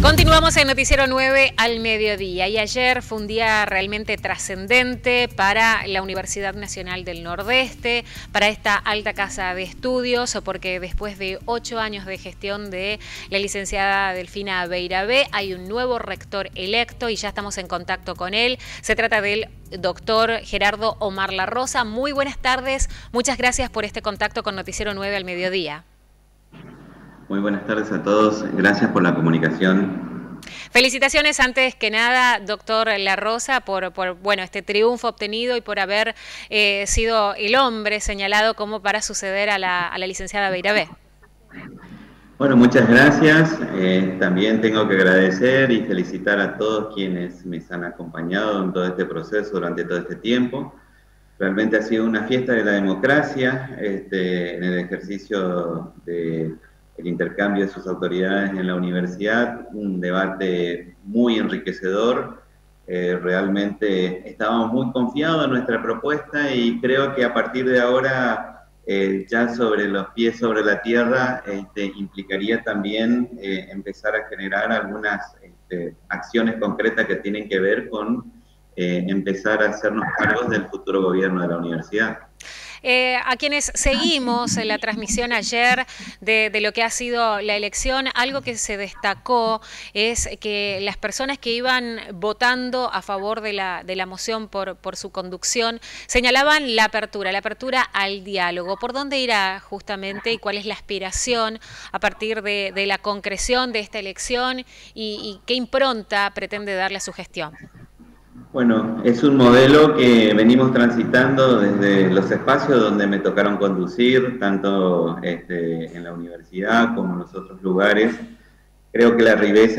Continuamos en Noticiero 9 al mediodía y ayer fue un día realmente trascendente para la Universidad Nacional del Nordeste, para esta alta casa de estudios, porque después de 8 años de gestión de la licenciada Delfina Beirabé hay un nuevo rector electo y ya estamos en contacto con él. Se trata del doctor Gerardo Omar Larrosa. Muy buenas tardes, muchas gracias por este contacto con Noticiero 9 al mediodía. Muy buenas tardes a todos, gracias por la comunicación. Felicitaciones antes que nada, doctor Larrosa, por bueno, este triunfo obtenido y por haber sido el hombre señalado como para suceder a la licenciada Beirabé. Bueno, muchas gracias. También tengo que agradecer y felicitar a todos quienes me han acompañado en todo este proceso durante todo este tiempo. Realmente ha sido una fiesta de la democracia en el ejercicio del intercambio de sus autoridades en la universidad, un debate muy enriquecedor. Realmente estábamos muy confiados en nuestra propuesta y creo que a partir de ahora, ya sobre los pies sobre la tierra, implicaría también empezar a generar algunas acciones concretas que tienen que ver con empezar a hacernos cargos del futuro gobierno de la universidad. A quienes seguimos la transmisión ayer de lo que ha sido la elección, algo que se destacó es que las personas que iban votando a favor de la moción por su conducción señalaban la apertura al diálogo. ¿Por dónde irá justamente y cuál es la aspiración a partir de la concreción de esta elección y qué impronta pretende darle a su gestión? Bueno, es un modelo que venimos transitando desde los espacios donde me tocaron conducir, tanto en la universidad como en los otros lugares. Creo que la riqueza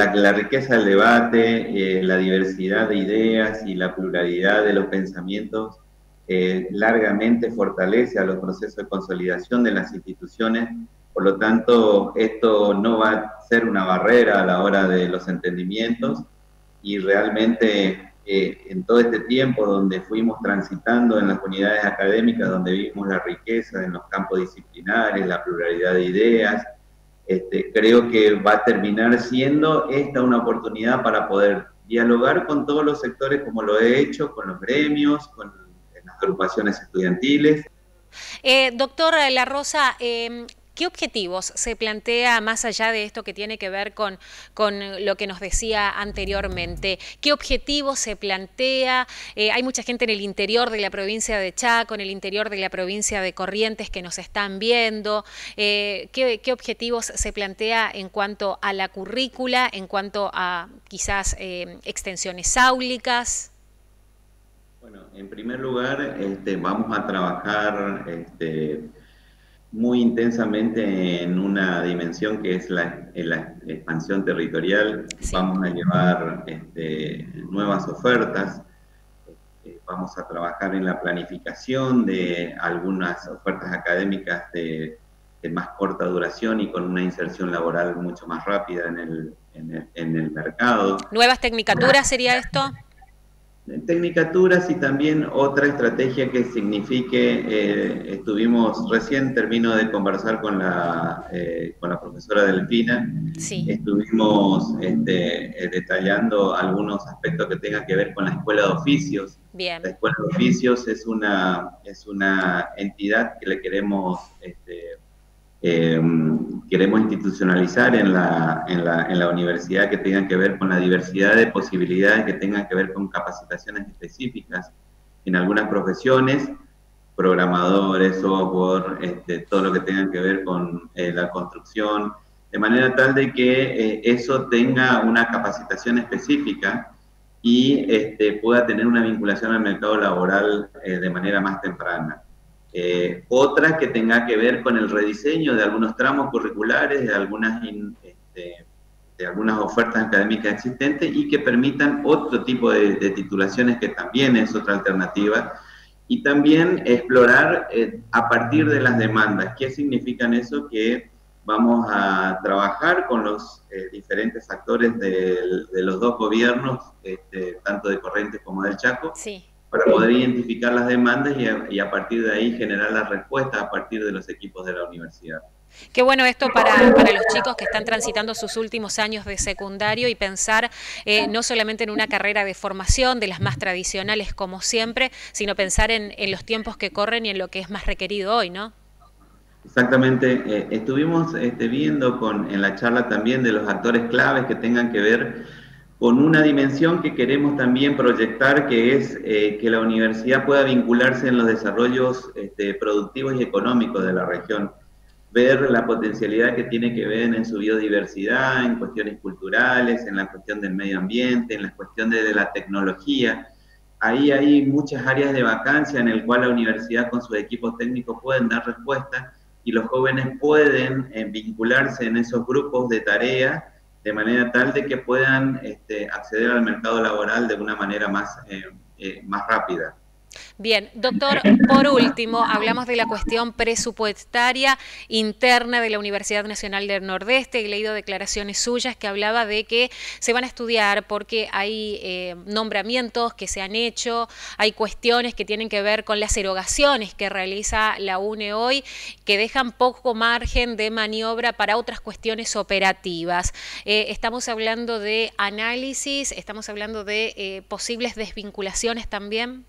del debate, la diversidad de ideas y la pluralidad de los pensamientos largamente fortalece a los procesos de consolidación de las instituciones. Por lo tanto, esto no va a ser una barrera a la hora de los entendimientos y realmente en todo este tiempo donde fuimos transitando en las unidades académicas, donde vimos la riqueza en los campos disciplinares, la pluralidad de ideas, creo que va a terminar siendo esta una oportunidad para poder dialogar con todos los sectores como lo he hecho, con los gremios, con las agrupaciones estudiantiles. Doctor Larrosa, ¿qué objetivos se plantea más allá de esto que tiene que ver con lo que nos decía anteriormente? ¿Qué objetivos se plantea? Hay mucha gente en el interior de la provincia de Chaco, en el interior de la provincia de Corrientes que nos están viendo. ¿Qué objetivos se plantea en cuanto a la currícula, en cuanto a quizás extensiones áulicas? Bueno, en primer lugar, vamos a trabajar muy intensamente en una dimensión que es la expansión territorial. Sí. Vamos a llevar nuevas ofertas, vamos a trabajar en la planificación de algunas ofertas académicas de más corta duración y con una inserción laboral mucho más rápida en el mercado. ¿Nuevas tecnicaturas sería esto? Tecnicaturas y también otra estrategia que signifique, recién termino de conversar con la profesora Delfina, sí. Estuvimos detallando algunos aspectos que tengan que ver con la Escuela de Oficios. Bien. La Escuela de Oficios es una entidad que le queremos institucionalizar en la universidad, que tengan que ver con la diversidad de posibilidades, que tengan que ver con capacitaciones específicas en algunas profesiones, programadores, software, todo lo que tenga que ver con la construcción, de manera tal de que eso tenga una capacitación específica y pueda tener una vinculación al mercado laboral de manera más temprana. Otra que tenga que ver con el rediseño de algunos tramos curriculares, de algunas ofertas académicas existentes y que permitan otro tipo de titulaciones, que también es otra alternativa. Y también explorar a partir de las demandas. ¿Qué significan eso? Que vamos a trabajar con los diferentes actores de los dos gobiernos, tanto de Corrientes como del Chaco, sí, para poder identificar las demandas y a partir de ahí generar las respuestas a partir de los equipos de la universidad. Qué bueno esto para los chicos que están transitando sus últimos años de secundario y pensar no solamente en una carrera de formación, de las más tradicionales como siempre, sino pensar en los tiempos que corren y en lo que es más requerido hoy, ¿no? Exactamente, estuvimos viendo en la charla también de los actores claves que tengan que ver con una dimensión que queremos también proyectar, que es que la universidad pueda vincularse en los desarrollos productivos y económicos de la región, ver la potencialidad que tiene que ver en su biodiversidad, en cuestiones culturales, en la cuestión del medio ambiente, en la cuestión de la tecnología. Ahí hay muchas áreas de vacancia en el cual la universidad con sus equipos técnicos pueden dar respuesta y los jóvenes pueden vincularse en esos grupos de tarea de manera tal de que puedan acceder al mercado laboral de una manera más rápida. Bien, doctor, por último, hablamos de la cuestión presupuestaria interna de la Universidad Nacional del Nordeste. He leído declaraciones suyas que hablaba de que se van a estudiar porque hay nombramientos que se han hecho, hay cuestiones que tienen que ver con las erogaciones que realiza la UNE hoy, que dejan poco margen de maniobra para otras cuestiones operativas. Estamos hablando de análisis, estamos hablando de posibles desvinculaciones también.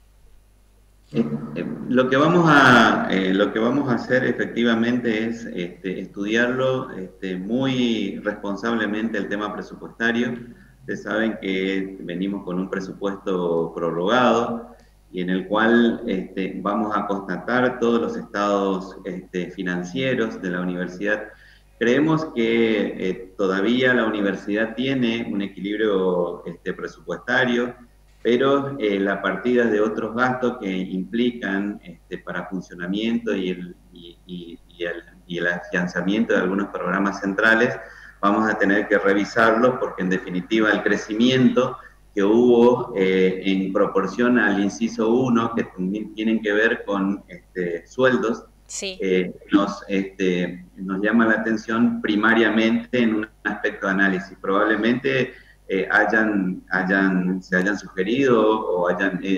Lo que vamos a hacer efectivamente es estudiarlo muy responsablemente el tema presupuestario. Ustedes saben que venimos con un presupuesto prorrogado y en el cual vamos a constatar todos los estados financieros de la universidad. Creemos que todavía la universidad tiene un equilibrio presupuestario, pero las partidas de otros gastos que implican para funcionamiento y el afianzamiento de algunos programas centrales, vamos a tener que revisarlos porque en definitiva el crecimiento que hubo en proporción al inciso 1, que tienen que ver con sueldos, sí. Nos llama la atención primariamente en un aspecto de análisis. Probablemente se hayan sugerido o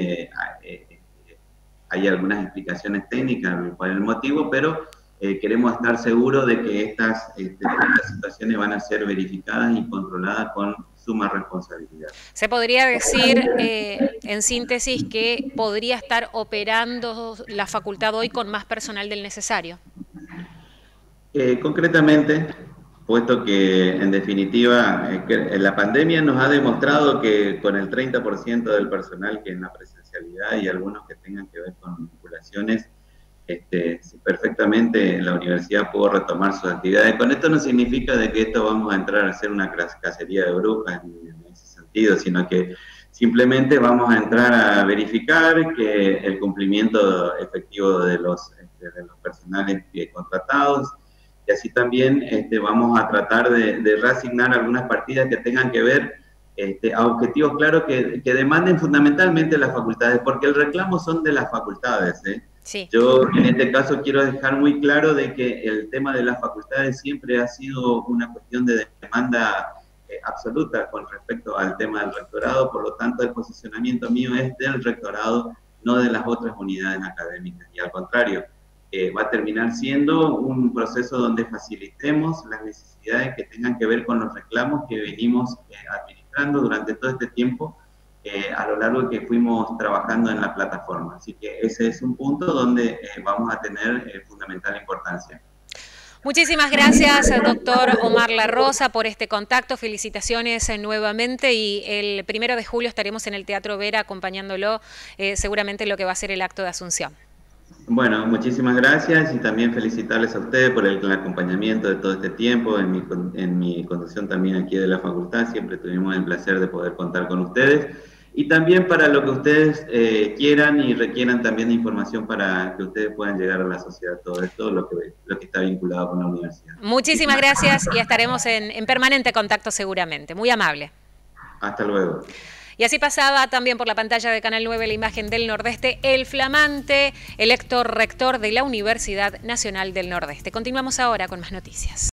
hay algunas explicaciones técnicas por el motivo, pero queremos estar seguros de que estas situaciones van a ser verificadas y controladas con suma responsabilidad. Se podría decir, en síntesis, que podría estar operando la facultad hoy con más personal del necesario. Concretamente, puesto que en definitiva la pandemia nos ha demostrado que con el 30% del personal que en la presencialidad y algunos que tengan que ver con vinculaciones, perfectamente la universidad pudo retomar sus actividades. Con esto no significa de que esto vamos a entrar a hacer una cacería de brujas en ese sentido, sino que simplemente vamos a entrar a verificar que el cumplimiento efectivo de los personales contratados. Y así también vamos a tratar de reasignar algunas partidas que tengan que ver a objetivos claros que demanden fundamentalmente las facultades, porque el reclamo son de las facultades. Sí. Yo en este caso quiero dejar muy claro de que el tema de las facultades siempre ha sido una cuestión de demanda absoluta con respecto al tema del rectorado, por lo tanto el posicionamiento mío es del rectorado, no de las otras unidades académicas, y al contrario, va a terminar siendo un proceso donde facilitemos las necesidades que tengan que ver con los reclamos que venimos administrando durante todo este tiempo a lo largo de que fuimos trabajando en la plataforma. Así que ese es un punto donde vamos a tener fundamental importancia. Muchísimas gracias, doctor Omar La Rosa, por este contacto. Felicitaciones nuevamente y el 1 de julio estaremos en el Teatro Vera acompañándolo seguramente en lo que va a ser el acto de Asunción. Bueno, muchísimas gracias y también felicitarles a ustedes por el acompañamiento de todo este tiempo. En mi conducción también aquí de la facultad siempre tuvimos el placer de poder contar con ustedes. Y también para lo que ustedes quieran y requieran también de información para que ustedes puedan llegar a la sociedad, todo esto, lo que está vinculado con la universidad. Muchísimas gracias y estaremos en permanente contacto seguramente. Muy amable. Hasta luego. Y así pasaba también por la pantalla de Canal 9 la imagen del Nordeste, el flamante electo rector de la Universidad Nacional del Nordeste. Continuamos ahora con más noticias.